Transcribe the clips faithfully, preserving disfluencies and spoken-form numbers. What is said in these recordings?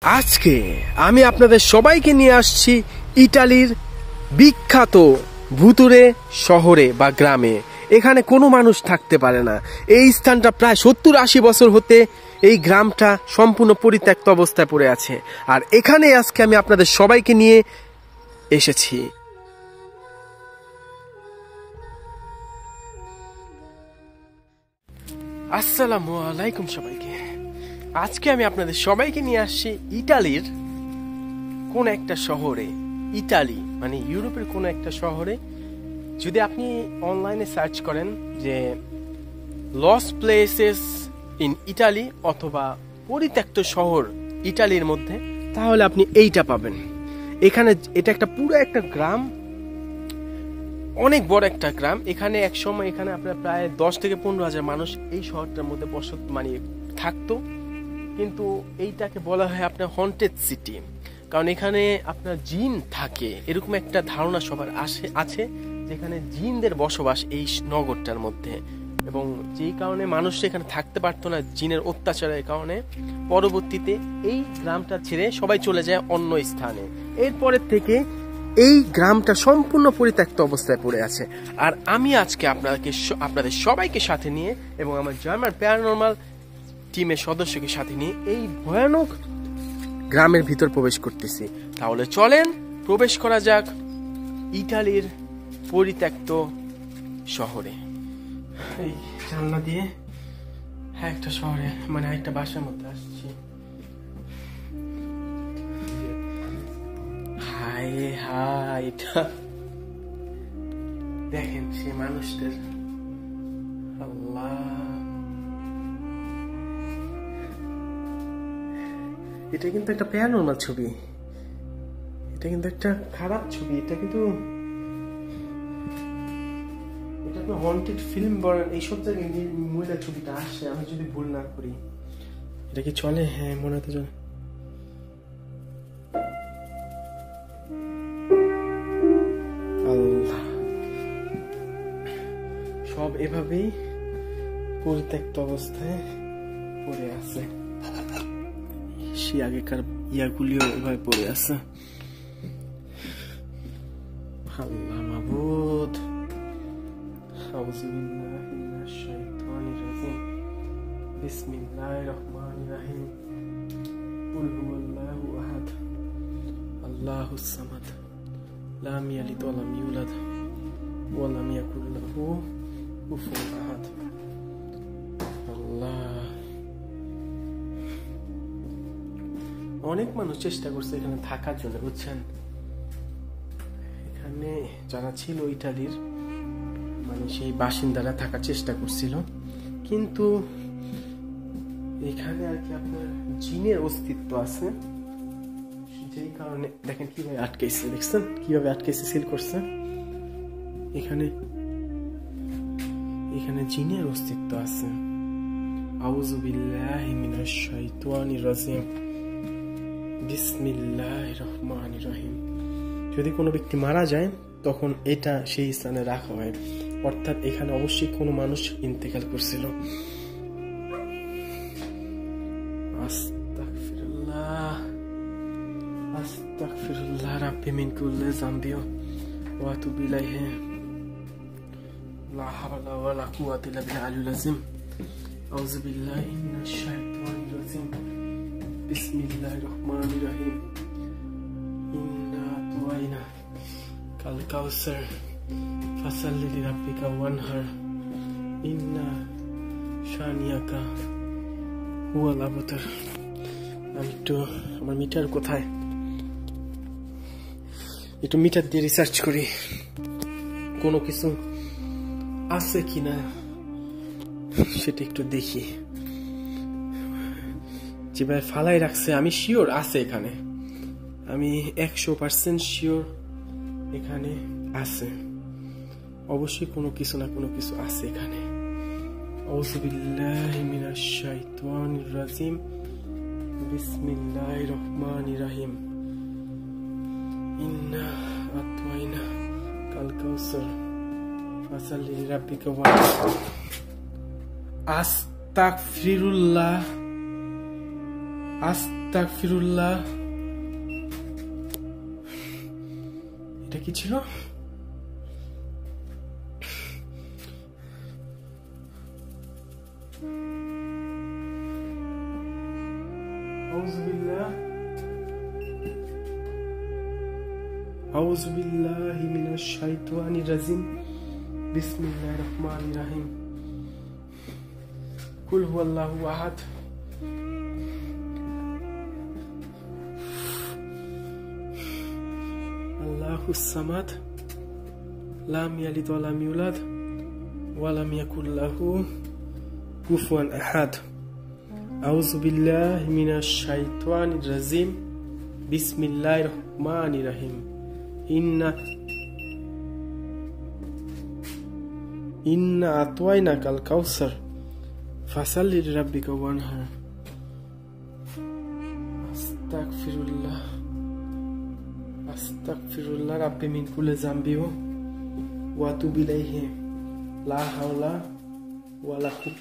আজকে আমি আপনাদের সবাইকে নিয়ে আসছি ইতালির বিখ্যাত ভুতুরে শহরে বা গ্রামে। এখানে কোনো মানুষ থাকতে পারে না। এই স্থানটা প্রায় সত্তর আশি বছর হতে এই গ্রামটা সম্পূর্ণ পরিত্যক্ত অবস্থায় পড়ে আছে। আর এখানে আজকে আমি আপনাদের সবাইকে নিয়ে এসেছি। আসসালামু আলাইকুম সবাইকে। আজকে আমি আপনাদের সবাইকে নিয়ে আসছি ইতালির কোন একটা শহরে। ইতালি মানে ইউরোপের কোন একটা শহরে। যদি আপনি অনলাইনে সার্চ করেন যে লস্ট প্লেসেস ইন ইটালি অথবা পরিত্যক্ত শহর ইটালির মধ্যে, তাহলে আপনি এইটা পাবেন। এখানে এটা একটা পুরো একটা গ্রাম, অনেক বড় একটা গ্রাম। এখানে এক সময় এখানে আপনার প্রায় দশ থেকে পনেরো হাজার মানুষ এই শহরটার মধ্যে বসত মানে থাকতো। কিন্তু এইটাকে বলা হয় আপনার হন্টেড সিটি, কারণ এখানে আপনার জিন থাকে এরকম একটা ধারণা সবার আসে আছে, যেখানে জিনদের বসবাস এই নগরটার মধ্যে। এবং যেই কারণে মানুষ এখানে থাকতে পারতো না জিনের অত্যাচারের কারণে, পরবর্তীতে এই গ্রামটা ছেড়ে সবাই চলে যায় অন্য স্থানে। এরপরের থেকে এই গ্রামটা সম্পূর্ণ পরিত্যক্ত অবস্থায় পড়ে আছে। আর আমি আজকে আপনাকে আপনাদের সবাইকে সাথে নিয়ে এবং আমার জার্মান প্যারানরমাল টিমের সদস্যকে সাথে নিয়ে এই ভয়ানক গ্রামের ভিতর প্রবেশ করতেছি। তাহলে চলেন প্রবেশ করা যাক ইতালির পরিত্যক্ত শহরে। এই জানলা দিয়ে হ্যাঁ একটা শহরে মানে একটা বাসার মধ্যে আসছি। হাই হাই, এটা দেখেন সে মানুষদের। আল্লাহ, এটা কিন্তু একটা প্যারানরমাল ছবি, এটা কিন্তু একটা খারাপ ছবি। এটা কিন্তু এটা তো হন্টেড ফিল্ম বলেন, এইসব জায়গায় মহিলা ছবিটা আসে, আমি যদি ভুল না করি। এটা কি চলে? হ্যাঁ মনে হতে চলে। আল্লাহ, সব এভাবেই পরিত্যক্ত অবস্থায় পড়ে আছে। সে আগেকার ইয়াগুলিও এভাবে পড়ে আছে। আল্লাহ মাবুদ, আউযুবিল্লাহি মিনাশ শাইতানির রাজিম, বিসমিল্লাহির রহমানির রহিম, কুল হুয়াল্লাহু আহাদ, আল্লাহুস সামাদ, লাম ইয়ালিদ ওয়া লাম ইউলাদ ওয়া লাম ইয়াকুল লাহু কুফুওয়ান আহাদ। আল্লাহ, অনেক মানুষ চেষ্টা করছে এখানে থাকার জন্য, বুঝছেন। এখানে যারা ছিল ইটালির মানে সেই বাসিন্দারা থাকার চেষ্টা করছিল, কিন্তু এখানে আর কি আপনার জিনের অস্তিত্ব আছে, যেই কারণে দেখেন কিভাবে আটকেছে, দেখছেন কিভাবে আটকেছে, সিল করছে। এখানে এখানে জিনের অস্তিত্ব আছে। আউযু বিল্লাহি মিনাশ শাইতানির রাজিম, বিসমিল্লাহির রহমানির রহিম। যদি কোনো ব্যক্তি মারা যায় তখন এটা সেই স্থানে রাখা হয়, অর্থাৎ এখানে অবশ্যই কোনো মানুষ ইন্তেকাল করছিল। আস্তাগফিরুল্লাহ আস্তাগফিরুল্লাহ রাব্বি মিন কুল্লি যামবি ওয়া আতুবু ইলাইহি, লা হাওলা ওয়া লা কুওয়াতা ইল্লা বিল্লাহিল আযীম। আউযু বিল্লাহি মিনাশ শাইতানির রাজিম, বিসমিল্লাহির রহমানির রহিম। ইন্না আতওয়াইনা কাল কাউসার ফাসাল্লি লিরাব্বিকা ওয়ানহার, ইন্না শানিয়াকা হুয়াল আবতার। আমি একটু আমার মিটার কোথায়, একটু মিটার দিয়ে রিসার্চ করি কোনো কিছু আছে কিনা, সেটা একটু দেখি। যেভাবে ফালাই রাখছে আমি শিওর আছে এখানে, আমি একশো পার্সেন্ট শিওর এখানে আছে, অবশ্যই কোনো কিছু না কোনো কিছু আছে এখানে। আউযু বিল্লাহি মিনাশ শাইতানির রাজিম, বিসমিল্লাহির রহমানির রহিম। ইন্না আতওয়াইনা কাল কাউসার ফাসাল্লি লিরাব্বিকা ওয়ানহার। আস্তাগফিরুল্লাহ আস্তাগফিরুল্লাহ। এটা কি ছিল? আউযুবিল্লাহ আউযুবিল্লাহি মিনাশ শাইতানির রাজিম। বিসমিল্লাহির রহমানির রহিম। কুল হুয়াল্লাহু আহাদ। আল্লাহুস সামাদ। লাম ইয়ালিদ ওয়া লাম ইউলাদ ওয়া লাম ইয়াকুল লাহু কুফুয়ান আহাদ। আউযু বিল্লাহি মিনাশ শাইতানির রাজিম। বিসমিল্লাহির রহমানির রহিম। ইন্না ইন্না আতওয়াইনাকাল কাউসার ফাসাল্লি লিরাব্বিকা ওয়ানহার। আস্তাগফিরুল্লাহ আস্তাগফিরুল্লাহ রাব্বি মিন কুল্লি যামবি ওয়া আতুবু ইলাইহি। লা হাওলা ওয়ালা কুওয়াতা।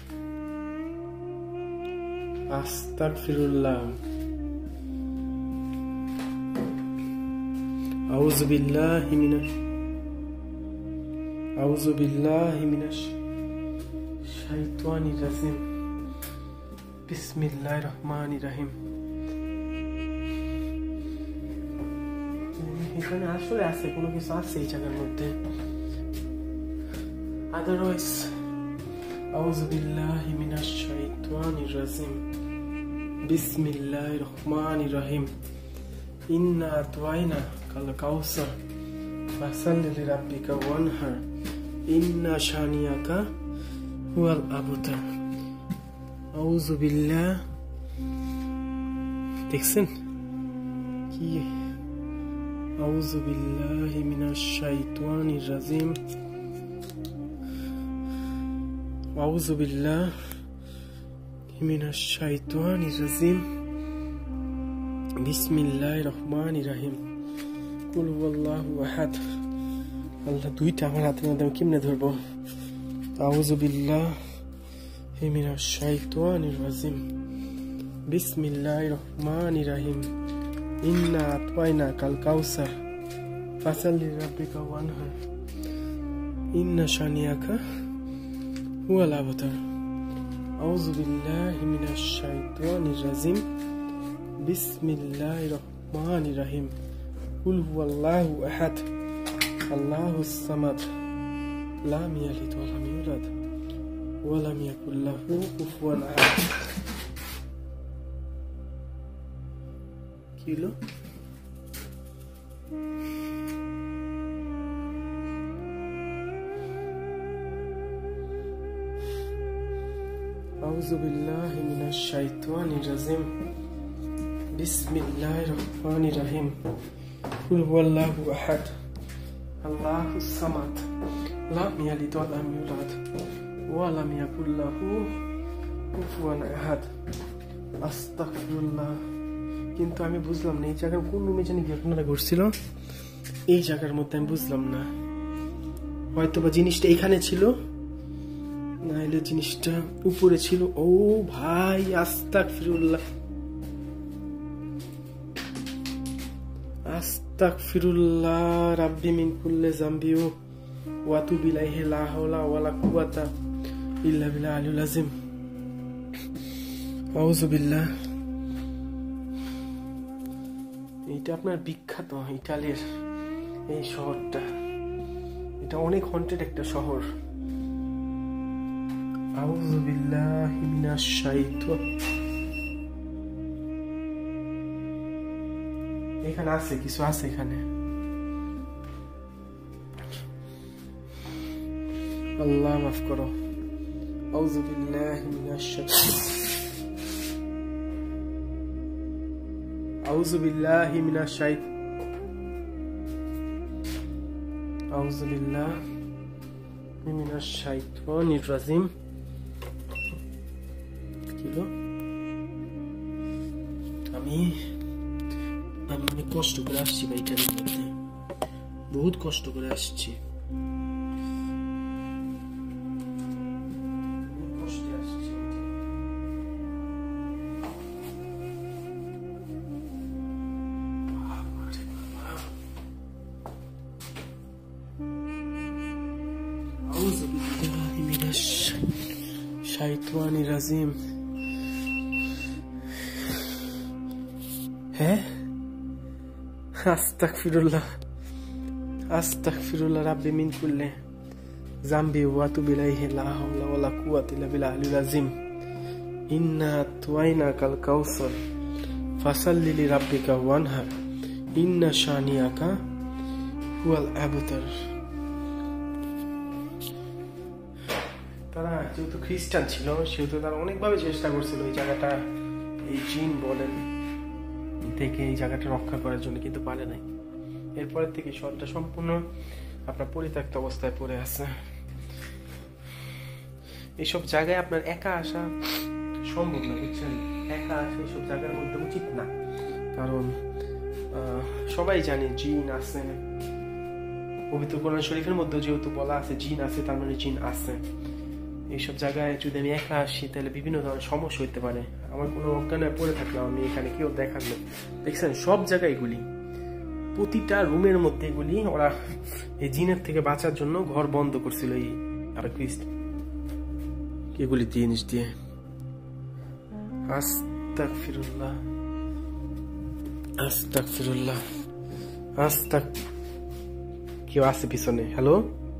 আস্তাগফিরুল্লাহ। আউযু বিল্লাহি মিনাশ আউযু বিল্লাহি মিনাশ শাইতানির রাজিম। বিসমিল্লাহির রহমানির রহিম। এখানে আসলে আছে কোনো কিছু আছে এই জায়গার মধ্যে, আদারওয়াইজ আউযু বিল্লাহি মিনাশ শাইতানির রাজিম। বিসমিল্লাহির রহমানির রহিম। ইন্না আতওয়াইনাকাল কাউসার ফাসাল্লি লিরাব্বিকা ওয়ানহার। ইন্না শানিয়াকা হুয়াল আবতার। আউযু বিল্লাহ। দেখছেন কি? আউযু বিল্লাহি মিনাশ শাইতানির রাজিম। আউযু বিল্লাহি মিনাশ শাইতানির রাজিম। বিসমিল্লাহির রহমানির রহিম। কুল হুয়াল্লাহু আহাদ। আল্লাহ, দুইটা আমার হাতের মধ্যে আমি কেমনে ধরবো? আউযু বিল্লাহি মিনাশ শাইতানির রাজিম। বিসমিল্লাহির রহমানির রহিম। ইন্না আতওয়াইনাকাল কাউসার ফাসাল্লি লিরাব্বিকা ওয়ানহার। ইন্না শানিয়াকা হুয়াল আবতার। আউযু বিল্লাহি মিনাশ শাইতানির রাজিম। বিসমিল্লাহির রহমানির রহিম। কুল হুয়াল্লাহু আহাদ। আল্লাহুস সামাদ। লাম ইয়ালিদ ওয়া লাম ইউলাদ ওয়া লাম ইয়াকুল লাহু কুফুয়ান আহাদ। কি হলো? আউযু বিল্লাহি মিনাশ শাইতানির রাজিম। বিসমিল্লাহির রহমানির রহিম। কুল হুয়াল্লাহু আহাদ। আল্লাহুস সামাদ। লাম ইয়ালিদ ওয়া লাম ইউলাদ ওয়া লাম ইয়াকুল লাহু কুফুয়ান আহাদ। আস্তাগফিরুল্লাহ। কিন্তু আমি বুঝলাম না এই জায়গার কোন রুমে জানি ঘটনাটা ঘটছিল, এই জায়গার মধ্যে আমি বুঝলাম না। হয়তো বা জিনিসটা এখানে ছিল, না হলে জিনিসটা উপরে ছিল। ও ভাই, আস্তাগফিরুল্লাহ আস্তাগফিরুল্লাহ রাব্বি মিন কুল্লি যামবি ওয়া আতুবু ইলাইহি। লা হাওলা ওয়ালা কুওয়াতা ইল্লা বিল্লাহিল আলিয়্যিল আযীম। আউযু বিল্লাহ। এটা আপনার বিখ্যাত ইতালির এই শহরটা, এটা অনেক হন্টেড একটা শহর। আউযু বিল্লাহি মিনাশ শাইতান। এখানে আছে কিছু আছে এখানে। আল্লাহ মাফ করো। আউযু বিল্লাহি মিনাশ শাইতান। আউযু বিল্লাহি মিনাশ শাইতান। আউযু বিল্লাহি মিনাশ শাইতানির রাজিম। কিলো আমি আমি অনেক কষ্ট করে আসছি ভাই, এটার মধ্যে বহুত কষ্ট করে আসছি। শাইতানির রাজিম। হ্যাঁ, আস্তাগফিরুল্লাহ আস্তাগফিরুল্লাহ রাব্বি মিন কুল্লি যামবি ওয়া আতুবু ইলাইহি লা হাওলা ওয়ালা কুওয়াতা ইল্লা বিল্লাহিল আযীম। ইন্না আতওয়াইনাকাল কাউসার ফাসাল্লি লিরাব্বিকা ওয়ানহার ইন্না শানিয়াকা হুয়াল আবতার। তারা যেহেতু খ্রিস্টান ছিল সেহেতু তারা অনেকভাবে চেষ্টা করছিল এই জায়গাটা, এই জিন বলেন থেকে এই জায়গাটা রক্ষা করার জন্য, কিন্তু পারে নাই। এরপরের থেকে শহরটা সম্পূর্ণ আপনার পরিত্যক্ত অবস্থায় পড়ে আছে। এইসব জায়গায় আপনার একা আসা সম্ভব না, বুঝছেন? একা আসা এইসব জায়গার মধ্যে উচিত না, কারণ সবাই জানে জিন আছে। পবিত্র কোরআন শরীফের মধ্যে যেহেতু বলা আছে জিন আছে, তার মানে জিন আছে। এইসব জায়গায় যদি আমি একা আসি তাহলে বিভিন্ন ধরনের সমস্যা হইতে পারে। আমার কোনো অজ্ঞানে পড়ে থাকলাম আমি এখানে, কেউ দেখালো। দেখছেন সব জায়গায় এগুলি, প্রতিটা রুমের মধ্যে এগুলি ওরা এই জিনের থেকে বাঁচার জন্য ঘর বন্ধ করছিল এই আর খ্রিস্ট এগুলি জিনিস দিয়ে। আস্তাগফিরুল্লাহ আস্তাগফিরুল্লাহ আস্তাগ কেউ আছে পিছনে? হ্যালো,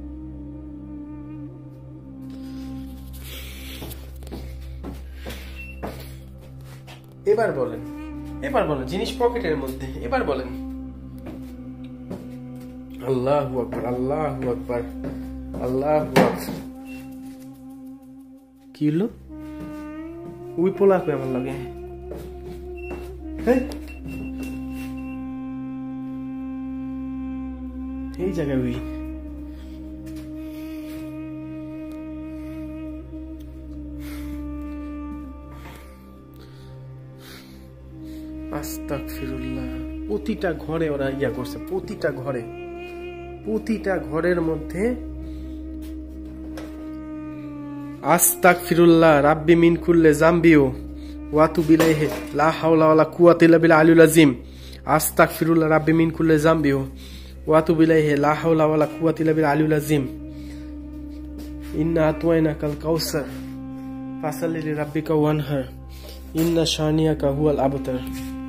এবার বলেন, এবার বলেন, জিনিস পকেটের মধ্যে, এবার বলেন। আল্লাহু আকবার আল্লাহু আকবার আল্লাহু আকবার। কি হলো? ওই পোলা কই আমার লাগে? এই জায়গায় ওই আস্তাগফিরুল্লাহ। প্রতিটা ঘরে ওরা ইয়া করছে, প্রতিটা ঘরে, প্রতিটা ঘরের মধ্যে আস্তাগফিরুল্লাহ রাব্বি মিন কুল্লি যামবিও ওয়া আতুবু ইলাইহি লা হাওলা ওয়ালা কুওয়াতা ইল্লা বিল্লাহিল আযীম। আস্তাগফিরুল্লাহ রাব্বি মিন কুল্লি যামবিও ওয়া আতুবু ইলাইহি লা হাওলা ওয়ালা কুওয়াতা ইল্লা বিল্লাহিল আযীম। ইন্না আতওয়াইনাকাল কাউসার ফাসাল্লি লিরাব্বিকা ওয়ানহার ইন্না শানিয়াকা হুয়াল আবতার।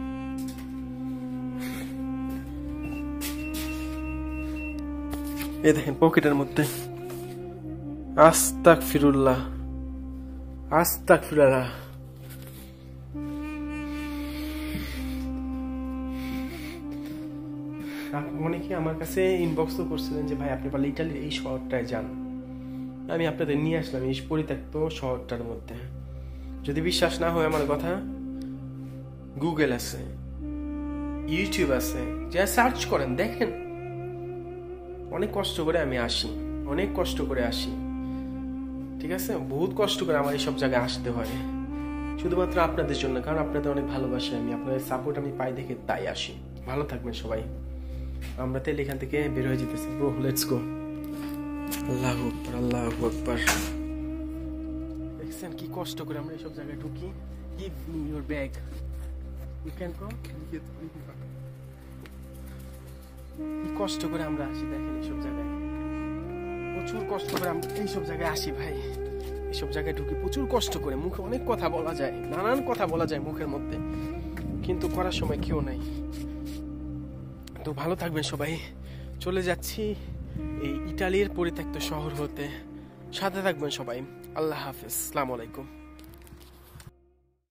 এই দেখেন পকেটের মধ্যে। আস্তাগফিরুল্লাহ আস্তাগফিরুল্লাহ। অনেকে আমার কাছে ইনবক্সও করছিলেন যে ভাই আপনি পারলে ইটালির এই শহরটায় যান। আমি আপনাদের নিয়ে আসলাম এই পরিত্যক্ত শহরটার মধ্যে। যদি বিশ্বাস না হয় আমার কথা, গুগল আছে, ইউটিউব আছে, যা সার্চ করেন দেখেন। অনেক কষ্ট করে আমি আসি, অনেক কষ্ট করে আসি, ঠিক আছে? বহুত কষ্ট করে আমার এইসব জায়গায় আসতে হয় শুধুমাত্র আপনাদের জন্য, কারণ আপনাদের অনেক ভালোবাসি আমি, আপনাদের সাপোর্ট আমি পাই দেখে তাই আসি। ভালো থাকবেন সবাই। আমরা তাহলে এখান থেকে বের হয়ে যেতেছি। Bro, let's go. আল্লাহু আকবার আল্লাহু আকবার। দেখছেন কি কষ্ট করে আমরা এইসব জায়গায় ঢুকি। Give me your bag, you can come. কি কষ্ট করে আমরা আসি দেখেন এইসব জায়গায়, প্রচুর কষ্ট করে আমরা এইসব জায়গায় আসি ভাই। এইসব জায়গায় ঢুকি প্রচুর কষ্ট করে, মুখে অনেক কথা বলা যায়, নানান কথা বলা যায় মুখের মধ্যে, কিন্তু করার সময় কেউ নাই। তো ভালো থাকবেন সবাই। চলে যাচ্ছি এই ইটালির পরিত্যক্ত শহর হতে। সাথে থাকবেন সবাই। আল্লাহ হাফেজ, আসসালামু আলাইকুম।